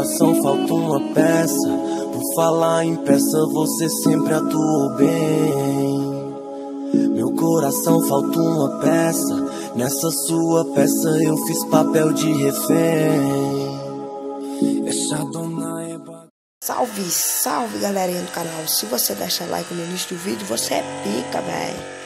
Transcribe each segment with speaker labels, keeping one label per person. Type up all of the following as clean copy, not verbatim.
Speaker 1: coração falta uma peça. Por falar em peça, você sempre atuou bem. Meu coração falta uma peça. Nessa sua peça eu fiz papel de refém. Essa dona é...
Speaker 2: Salve, salve galerinha do canal. Se você deixar like no início do vídeo, você é pica, velho.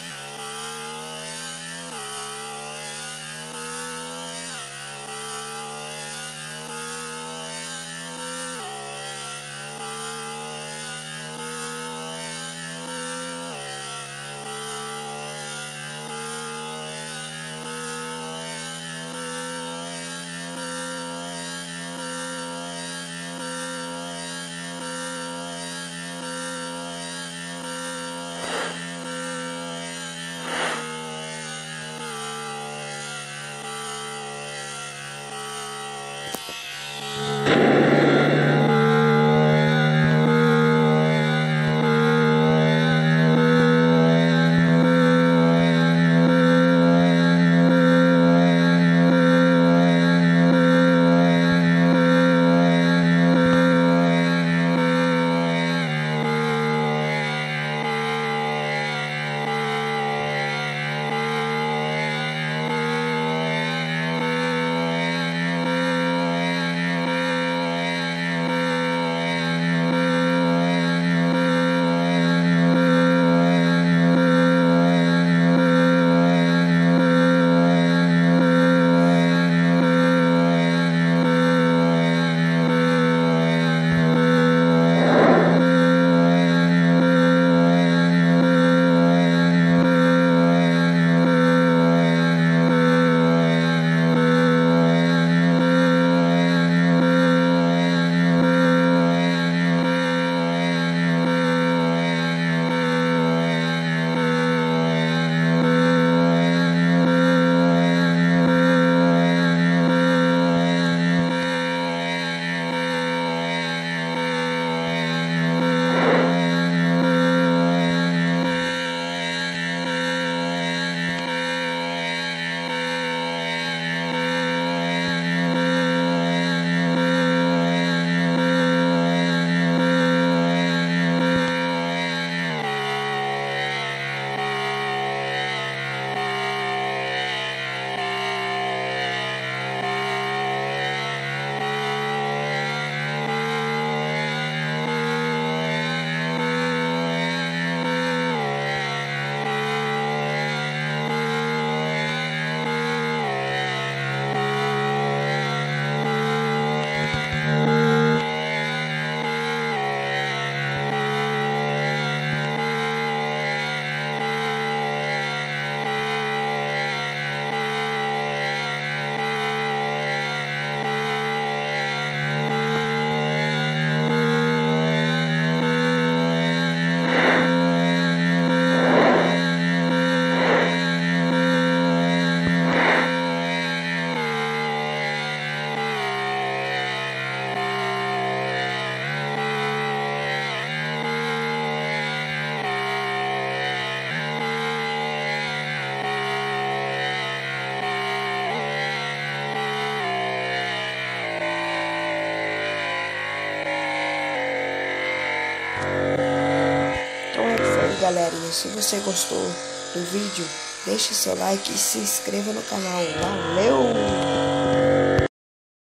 Speaker 2: Então é isso aí, galerinha. Se você gostou do vídeo, deixe seu like e se inscreva no canal. Valeu!